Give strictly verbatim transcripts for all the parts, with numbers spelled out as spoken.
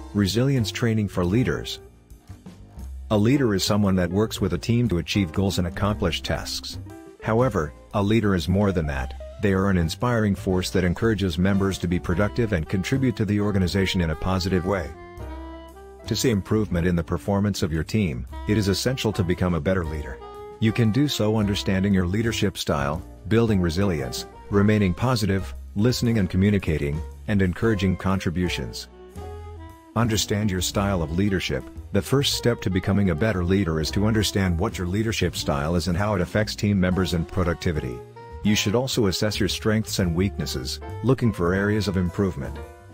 Resilience training for leaders. A leader is someone that works with a team to achieve goals and accomplish tasks. However, a leader is more than that. They are an inspiring force that encourages members to be productive and contribute to the organization in a positive way. To see improvement in the performance of your team, it is essential to become a better leader. You can do so understanding your leadership style, building resilience, remaining positive, listening and communicating, and encouraging contributions. Understand your style of leadership. The first step to becoming a better leader is to understand what your leadership style is and how it affects team members and productivity. You should also assess your strengths and weaknesses, looking for areas of improvement.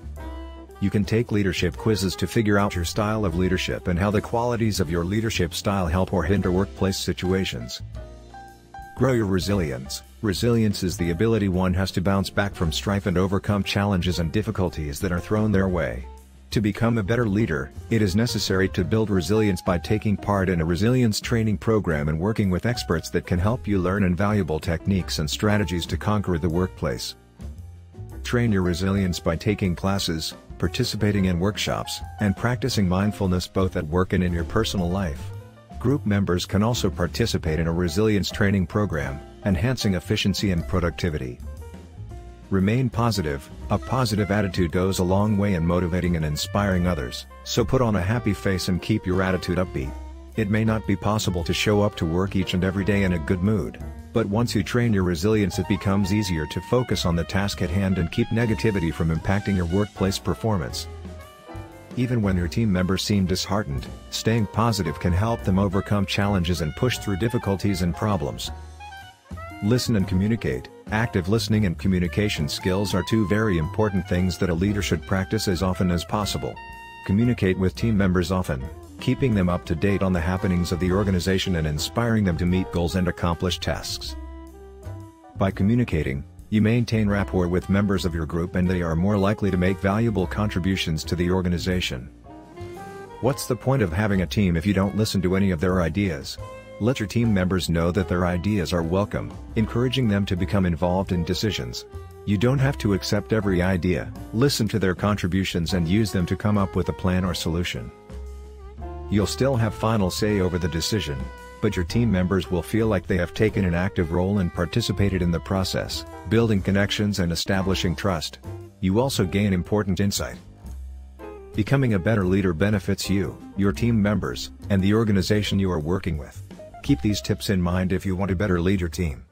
You can take leadership quizzes to figure out your style of leadership and how the qualities of your leadership style help or hinder workplace situations. Grow your resilience. Resilience is the ability one has to bounce back from strife and overcome challenges and difficulties that are thrown their way. To become a better leader, it is necessary to build resilience by taking part in a resilience training program and working with experts that can help you learn invaluable techniques and strategies to conquer the workplace. Train your resilience by taking classes, participating in workshops, and practicing mindfulness both at work and in your personal life. Group members can also participate in a resilience training program, enhancing efficiency and productivity. Remain positive. A positive attitude goes a long way in motivating and inspiring others, so put on a happy face and keep your attitude upbeat. It may not be possible to show up to work each and every day in a good mood, but once you train your resilience, it becomes easier to focus on the task at hand and keep negativity from impacting your workplace performance. Even when your team members seem disheartened, staying positive can help them overcome challenges and push through difficulties and problems. Listen and communicate. Active listening and communication skills are two very important things that a leader should practice as often as possible. Communicate with team members often, keeping them up to date on the happenings of the organization and inspiring them to meet goals and accomplish tasks. By communicating, you maintain rapport with members of your group and they are more likely to make valuable contributions to the organization. What's the point of having a team if you don't listen to any of their ideas? Let your team members know that their ideas are welcome, encouraging them to become involved in decisions. You don't have to accept every idea, listen to their contributions and use them to come up with a plan or solution. You'll still have final say over the decision, but your team members will feel like they have taken an active role and participated in the process, building connections and establishing trust. You also gain important insight. Becoming a better leader benefits you, your team members, and the organization you are working with. Keep these tips in mind if you want to better lead your team.